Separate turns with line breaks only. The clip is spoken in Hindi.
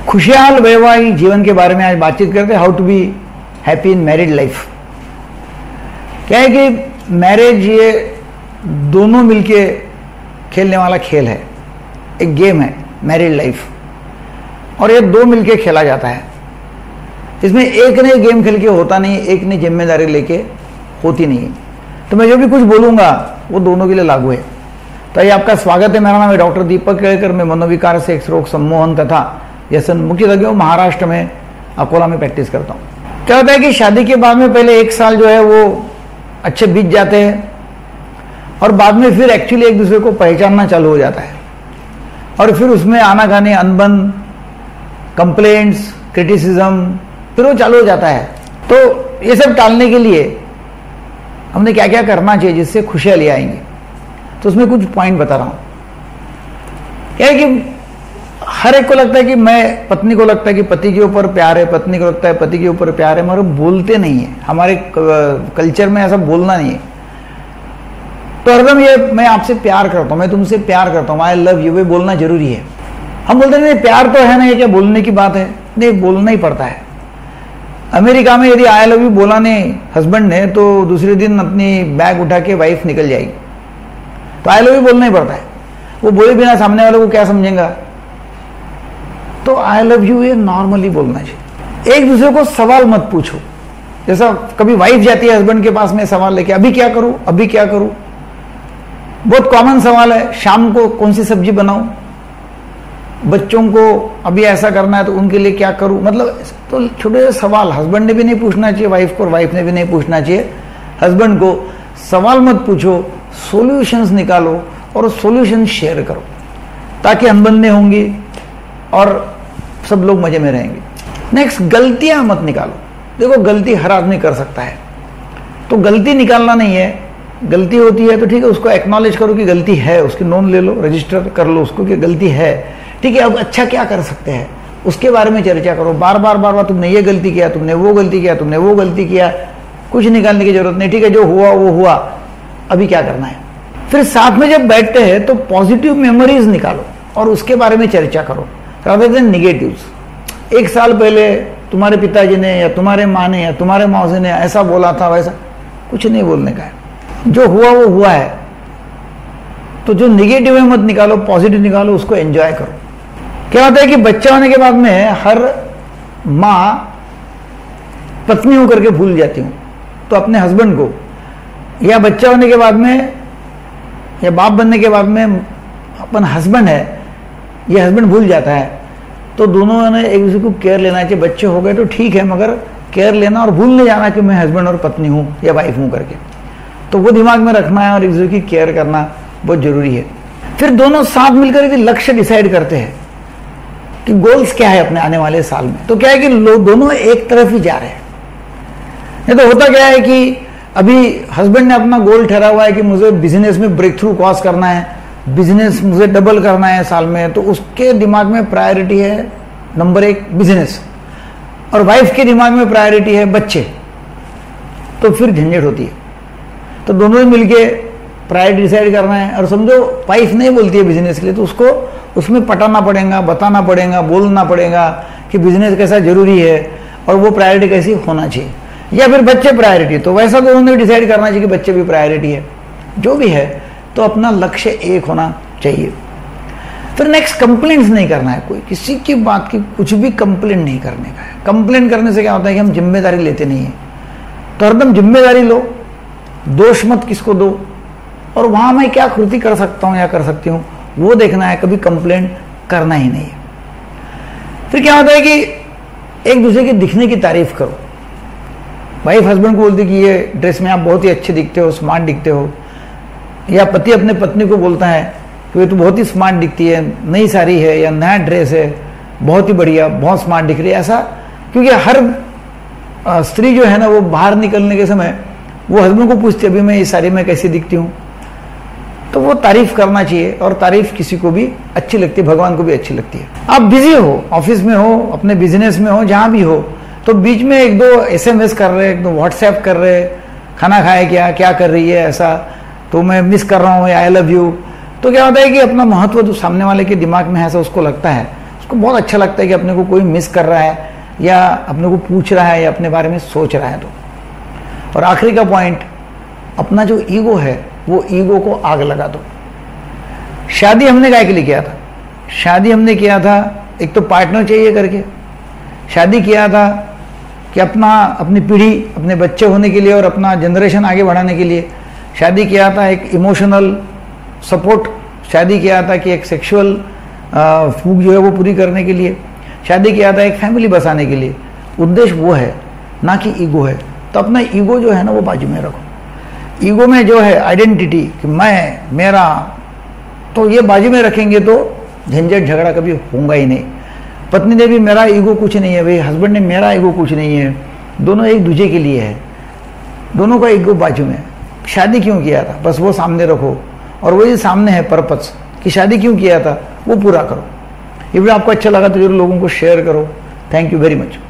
खुशहाल वैवाहिक जीवन के बारे में आज बातचीत करते हैं, how to be happy in married life. क्या है कि मैरिज ये दोनों मिलके खेलने वाला खेल है, एक गेम है मैरिड लाइफ, और ये दो मिलके खेला जाता है। इसमें एक ने गेम खेल के होता नहीं, एक ने जिम्मेदारी लेके होती नहीं। तो मैं जो भी कुछ बोलूंगा वो दोनों के लिए लागू है। तो ये आपका स्वागत है। मेरा नाम है डॉक्टर दीपक केळकर। मैं मनोविकार से एक्स रोग सम्मोहन तथा व्यसन मुक्ति तज्ञ महाराष्ट्र में अकोला में प्रैक्टिस करता हूँ। क्या होता है कि शादी के बाद में पहले एक साल जो है वो अच्छे बीत जाते हैं और बाद में फिर एक्चुअली एक दूसरे को पहचानना चालू हो जाता है, और फिर उसमें आना खाने, अनबन, कंप्लेंट्स, क्रिटिसिज्म फिर वो चालू हो जाता है। तो ये सब टालने के लिए हमने क्या क्या करना चाहिए जिससे खुशियां ले आएंगी, तो उसमें कुछ पॉइंट बता रहा हूं। क्या है कि हर एक को लगता है कि मैं, पत्नी को लगता है कि पति के ऊपर प्यार है, पत्नी को लगता है पति के ऊपर प्यार है, मगर बोलते नहीं है। हमारे कल्चर में ऐसा बोलना नहीं है। तो हरदम ये मैं आपसे प्यार करता हूं, मैं तुमसे प्यार करता हूं, आई लव यू, वे बोलना जरूरी है। हम बोलते नहीं प्यार तो है ना, ये क्या बोलने की बात है? नहीं, बोलना ही पड़ता है। अमेरिका में यदि आई लव यू बोला नहीं हस्बैंड ने तो दूसरे दिन अपनी बैग उठा के वाइफ निकल जाएगी। तो आई लव यू बोलना ही पड़ता है। वो बोले बिना सामने वाले को क्या समझेगा? तो आई लव यू ये नॉर्मली बोलना चाहिए। एक दूसरे को सवाल मत पूछो। जैसा कभी वाइफ जाती है हस्बैंड के पास में सवाल लेके, अभी क्या करूं, अभी क्या करूं। बहुत कॉमन सवाल है, शाम को कौन सी सब्जी बनाऊं, बच्चों को अभी ऐसा करना है तो उनके लिए क्या करूं। मतलब तो छोटे से सवाल हस्बैंड ने भी नहीं पूछना चाहिए वाइफ को, और वाइफ ने भी नहीं पूछना चाहिए हस्बैंड को। सवाल मत पूछो, सॉल्यूशंस निकालो और सॉल्यूशन शेयर करो, ताकि अनबन होंगी और सब लोग मजे में रहेंगे। नेक्स्ट, गलतियां मत निकालो। देखो गलती हर आदमी कर सकता है, तो गलती निकालना नहीं है। गलती होती है तो ठीक है, उसको एक्नॉलेज करो कि गलती है, उसकी नोन ले लो, रजिस्टर कर लो उसको कि गलती है। ठीक है, अब अच्छा क्या कर सकते हैं उसके बारे में चर्चा करो। बार बार तुमने ये गलती किया, तुमने वो गलती किया, तुमने वो गलती किया, कुछ निकालने की जरूरत नहीं। ठीक है, जो हुआ वो हुआ, अभी क्या करना है। फिर साथ में जब बैठते हैं तो पॉजिटिव मेमोरीज निकालो और उसके बारे में चर्चा करो, rather than negatives। एक साल पहले तुम्हारे पिताजी ने या तुम्हारे माँ ने या तुम्हारे मौसी ने ऐसा बोला था, वैसा कुछ नहीं बोलने का है। जो हुआ वो हुआ है। तो जो निगेटिव है मत निकालो, पॉजिटिव निकालो, उसको एंजॉय करो। क्या होता है कि बच्चा होने के बाद में हर माँ पत्नी होकर के भूल जाती हूँ, तो अपने हस्बैंड को, या बच्चा होने के बाद में या बाप बनने के बाद में अपन हस्बैंड है, ये हस्बैंड भूल जाता है। तो दोनों ने एक दूसरे को केयर लेना चाहिए। बच्चे हो गए तो ठीक है, मगर केयर लेना और भूल नहीं जाना कि मैं हस्बैंड और पत्नी हूँ या वाइफ हूँ करके। तो वो दिमाग में रखना है और एक दूसरे की केयर करना बहुत जरूरी है। फिर दोनों साथ मिलकर एक लक्ष्य डिसाइड करते हैं कि गोल्स क्या है अपने आने वाले साल में। तो क्या है कि लोग दोनों एक तरफ ही जा रहे हैं। नहीं तो होता क्या है कि अभी हस्बैंड ने अपना गोल ठहरा हुआ है कि मुझे बिजनेस में ब्रेक थ्रू क्रॉस करना है, बिजनेस मुझे डबल करना है साल में, तो उसके दिमाग में प्रायोरिटी है नंबर 1 बिजनेस, और वाइफ के दिमाग में प्रायोरिटी है बच्चे। तो फिर झंझट होती है। तो दोनों मिलके प्रायोरिटी डिसाइड करना है। और समझो वाइफ नहीं बोलती है बिजनेस के लिए, तो उसको उसमें पटाना पड़ेगा, बताना पड़ेगा, बोलना पड़ेगा कि बिजनेस कैसा जरूरी है और वो प्रायोरिटी कैसी होना चाहिए। या फिर बच्चे प्रायोरिटी, तो वैसा तो उन्होंने डिसाइड करना चाहिए कि बच्चे भी प्रायोरिटी है। जो भी है तो अपना लक्ष्य एक होना चाहिए। फिर नेक्स्ट, कंप्लेंट्स नहीं करना है। कोई किसी की बात की कुछ भी कंप्लेंट नहीं करने का है। कंप्लेंट करने से क्या होता है कि हम जिम्मेदारी लेते नहीं है। तो हरदम जिम्मेदारी लो, दोष मत किसको दो, और वहां मैं क्या कृति कर सकता हूं या कर सकती हूं वो देखना है। कभी कंप्लेंट करना ही नहीं है। फिर क्या होता है कि एक दूसरे की दिखने की तारीफ करो। वाइफ हस्बैंड को बोलती कि ये ड्रेस में आप बहुत ही अच्छे दिखते हो, स्मार्ट दिखते हो, या पति अपने पत्नी को बोलता है कि ये तो बहुत ही स्मार्ट दिखती है, नई साड़ी है या नया ड्रेस है, बहुत ही बढ़िया, बहुत स्मार्ट दिख रही है। ऐसा क्योंकि हर स्त्री जो है ना वो बाहर निकलने के समय वो हस्बैंड को पूछती है अभी मैं इस साड़ी में कैसी दिखती हूँ। तो वो तारीफ करना चाहिए, और तारीफ किसी को भी अच्छी लगती है, भगवान को भी अच्छी लगती है। आप बिजी हो, ऑफिस में हो, अपने बिजनेस में हो, जहां भी हो, तो बीच में 1-2 SMS कर रहे, 1-2 व्हाट्सएप कर रहे, खाना खाए क्या कर रही है, ऐसा तो मैं मिस कर रहा हूँ, आई लव यू। तो क्या होता है कि अपना महत्व जो सामने वाले के दिमाग में है ऐसा उसको लगता है, उसको बहुत अच्छा लगता है कि अपने को कोई मिस कर रहा है या अपने को पूछ रहा है या अपने बारे में सोच रहा है। तो और आखिरी का पॉइंट, अपना जो ईगो है वो ईगो को आग लगा दो। शादी हमने काहे के लिए किया था? शादी हमने किया था एक तो पार्टनर चाहिए करके, शादी किया था कि अपनी पीढ़ी, अपने बच्चे होने के लिए और अपना जनरेशन आगे बढ़ाने के लिए, शादी किया था एक इमोशनल सपोर्ट, शादी किया था कि एक सेक्सुअल फूक जो है वो पूरी करने के लिए, शादी किया था एक फैमिली बसाने के लिए। उद्देश्य वो है, ना कि ईगो है। तो अपना ईगो जो है ना वो बाजू में रखो। ईगो में जो है आइडेंटिटी कि मैं, मेरा, तो ये बाजू में रखेंगे तो झंझट झगड़ा कभी होगा ही नहीं। पत्नी ने भी मेरा ईगो कुछ नहीं है भाई, हस्बैंड ने मेरा ईगो कुछ नहीं है, दोनों एक दूसरे के लिए है, दोनों का ईगो बाजू में। शादी क्यों किया था बस वो सामने रखो, और वही सामने है पर्पस कि शादी क्यों किया था वो पूरा करो। ये वीडियो आपको अच्छा लगा तो जरूर लोगों को शेयर करो। Thank you very much.